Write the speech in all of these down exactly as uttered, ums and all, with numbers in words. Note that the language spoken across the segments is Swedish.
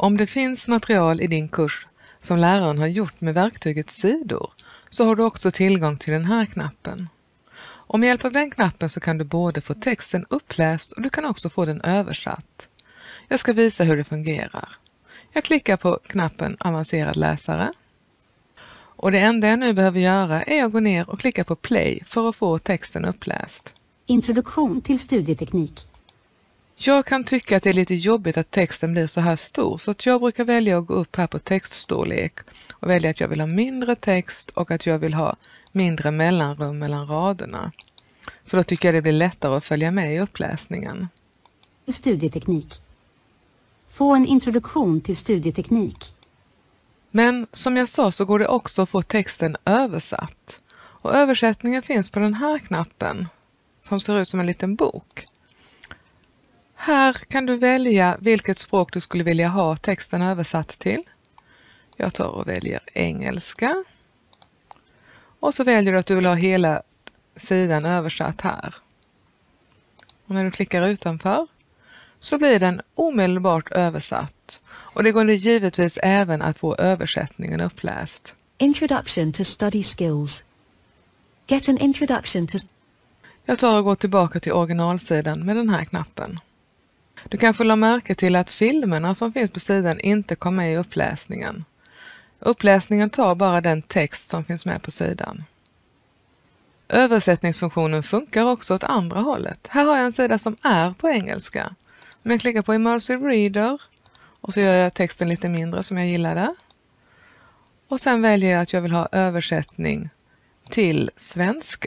Om det finns material i din kurs som läraren har gjort med verktyget sidor så har du också tillgång till den här knappen. Och med hjälp av den knappen så kan du både få texten uppläst och du kan också få den översatt. Jag ska visa hur det fungerar. Jag klickar på knappen avancerad läsare. Och det enda jag nu behöver göra är att gå ner och klicka på play för att få texten uppläst. Introduktion till studieteknik. Jag kan tycka att det är lite jobbigt att texten blir så här stor så att jag brukar välja att gå upp här på textstorlek och välja att jag vill ha mindre text och att jag vill ha mindre mellanrum mellan raderna. För då tycker jag det blir lättare att följa med i uppläsningen. Studieteknik. Få en introduktion till studieteknik. Men som jag sa så går det också att få texten översatt. Och översättningen finns på den här knappen som ser ut som en liten bok. Här kan du välja vilket språk du skulle vilja ha texten översatt till. Jag tar och väljer engelska. Och så väljer du att du vill ha hela sidan översatt här. Och när du klickar utanför så blir den omedelbart översatt. Och det går nu givetvis även att få översättningen uppläst. Introduction to study skills. Get an introduction to... Jag tar och går tillbaka till originalsidan med den här knappen. Du kan få la märke till att filmerna som finns på sidan inte kom med i uppläsningen. Uppläsningen tar bara den text som finns med på sidan. Översättningsfunktionen funkar också åt andra hållet. Här har jag en sida som är på engelska. Om jag klickar på Immersive Reader och så gör jag texten lite mindre som jag gillade. Och sen väljer jag att jag vill ha översättning till svenska.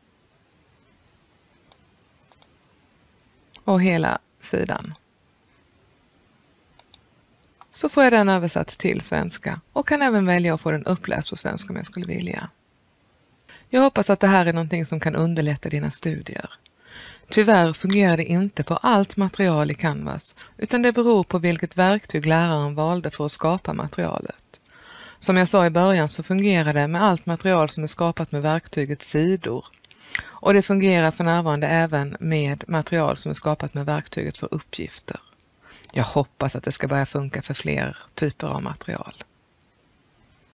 Och hela sidan. Så får jag den översatt till svenska och kan även välja att få den uppläst på svenska om jag skulle vilja. Jag hoppas att det här är någonting som kan underlätta dina studier. Tyvärr fungerar det inte på allt material i Canvas utan det beror på vilket verktyg läraren valde för att skapa materialet. Som jag sa i början så fungerar det med allt material som är skapat med verktyget sidor. Och det fungerar för närvarande även med material som är skapat med verktyget för uppgifter. Jag hoppas att det ska börja funka för fler typer av material.